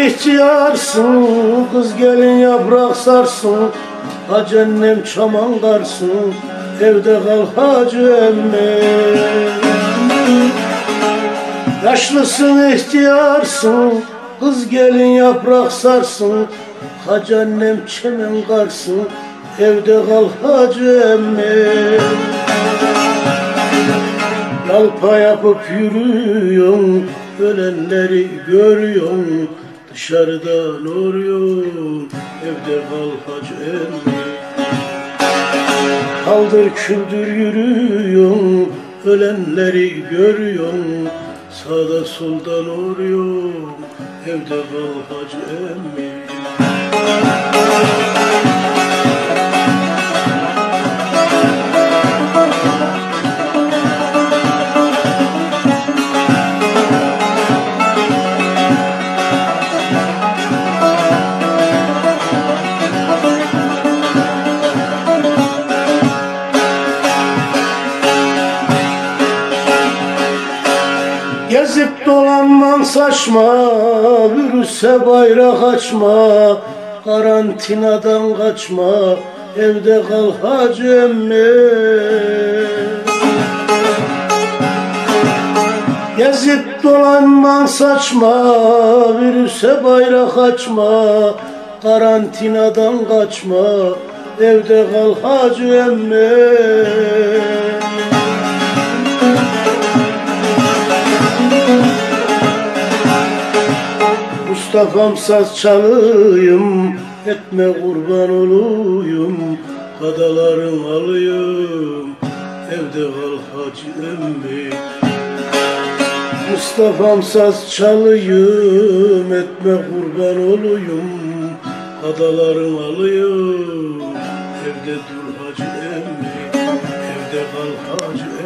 ihtiyarsın, kız gelin yaprak sarsın, hacı annem çaman karsın, evde kal hacı emmi. Yaşlısın ihtiyarsın, kız gelin yaprak sarsın, hacı annem çemen karsın, evde kal hacı emmi. Yalpa yapıp yürüyorsun, ölenleri görüyorsun, dışarıdan uğruyorsun, evde kal hacı emmi. Kaldır küldür yürüyorsun, ölenleri görüyorsun, sağda soldan uğruyorsun, evde kal hacı emmi. Gezip dolanman saçma, virüse bayrak açma, karantinadan kaçma, evde kal hacı emmi. Gezip dolanman saçma, virüse bayrak açma, karantinadan kaçma, evde kal hacı emmi. Mustafa'm saz çalıyım, etme kurban olayım, kadaların alayım, evde kal hacı emmi. Mustafa'm saz çalıyım, etme kurban olayım, kadaların alayım, evde dur hacı emmi, evde kal hacı emmi.